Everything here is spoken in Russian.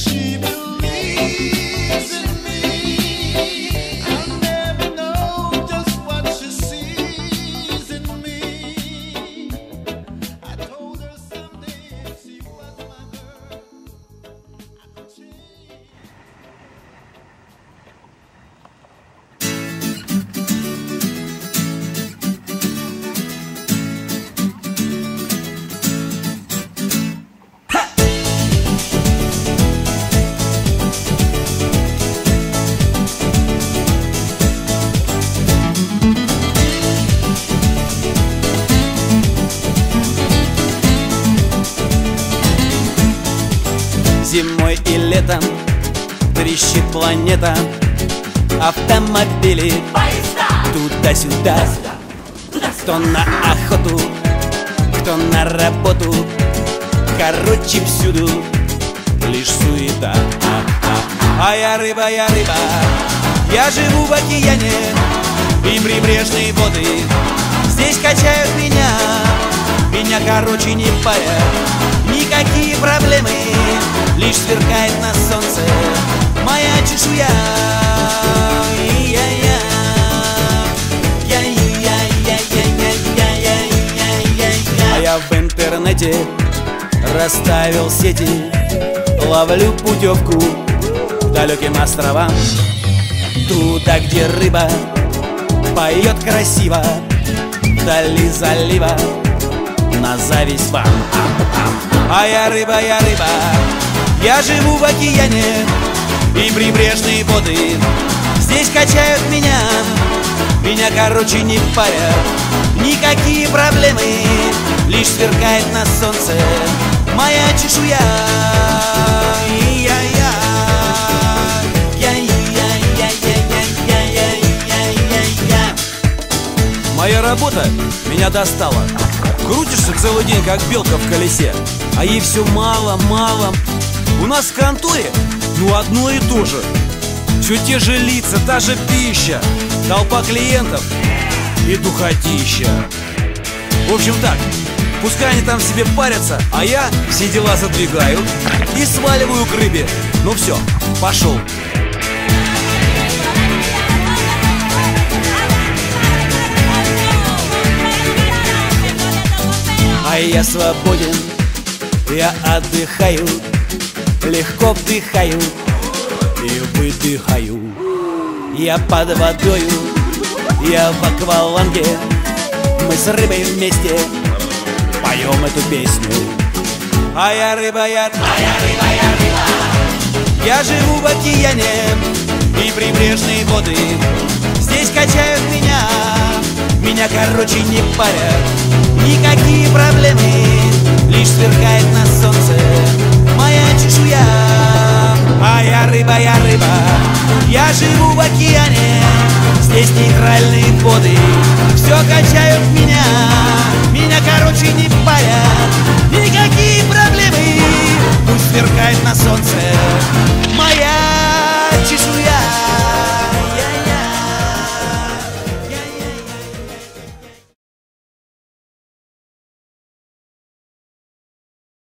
Зимой и летом трещит планета, автомобили, туда-сюда, кто на охоту, кто на работу, короче всюду лишь суета. А я рыба, я живу в океане, и прибрежные воды здесь качают меня. Меня, короче, не парят никакие проблемы, лишь сверкает на солнце моя чешуя. А я в интернете расставил сети, ловлю путевку к далеким островам, туда, где рыба поет красиво, вдали залива, на зависть вам. А я рыба, я живу в океане, и прибрежные воды здесь качают меня. Меня, короче, не парят никакие проблемы, лишь сверкает на солнце моя чешуя. Моя работа меня достала. Крутишься целый день, как белка в колесе, а ей все мало. У нас в конторе, одно и то же. Все те же лица, та же пища, толпа клиентов и духотища. В общем так, пускай они там себе парятся, а я все дела задвигаю и сваливаю к рыбе. Ну все, пошел. А я свободен, я отдыхаю, легко вдыхаю и выдыхаю. Я под водою, я в акваланге, мы с рыбой вместе поем эту песню. А я рыба, я живу в океане, и прибрежные воды здесь качают меня. Меня, короче, не парят никакие проблемы, лишь сверкает на солнце моя чешуя. А я рыба, я живу в океане, здесь нейтральные воды все качают меня. Меня, короче, не парят никакие проблемы,